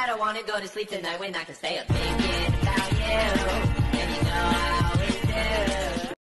I don't wanna go to sleep tonight when I can stay up thinking about you.